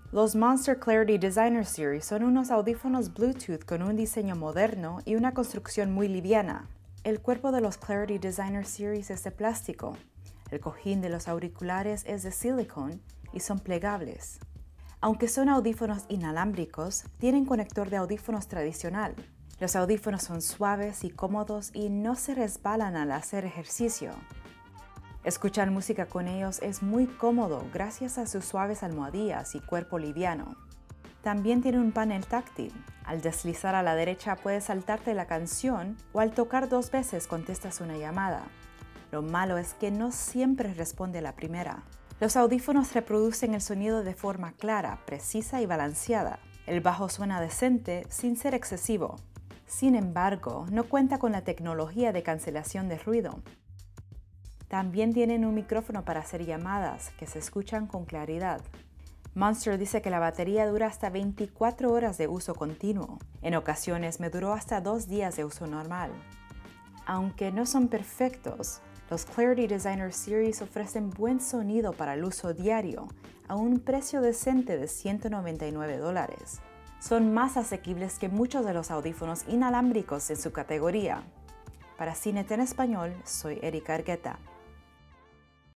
Los Monster Clarity Designer Series son unos audífonos Bluetooth con un diseño moderno y una construcción muy liviana. El cuerpo de los Clarity Designer Series es de plástico. El cojín de los auriculares es de silicón y son plegables. Aunque son audífonos inalámbricos, tienen conector de audífonos tradicional. Los audífonos son suaves y cómodos y no se resbalan al hacer ejercicio. Escuchar música con ellos es muy cómodo gracias a sus suaves almohadillas y cuerpo liviano. También tiene un panel táctil. Al deslizar a la derecha puedes saltarte la canción o al tocar 2 veces contestas una llamada. Lo malo es que no siempre responde a la primera. Los audífonos reproducen el sonido de forma clara, precisa y balanceada. El bajo suena decente sin ser excesivo. Sin embargo, no cuenta con la tecnología de cancelación de ruido. También tienen un micrófono para hacer llamadas que se escuchan con claridad. Monster dice que la batería dura hasta 24 horas de uso continuo. En ocasiones me duró hasta 2 días de uso normal. Aunque no son perfectos, los Clarity Designer Series ofrecen buen sonido para el uso diario a un precio decente de $199. Son más asequibles que muchos de los audífonos inalámbricos en su categoría. Para CineT en español, soy Erika Argueta.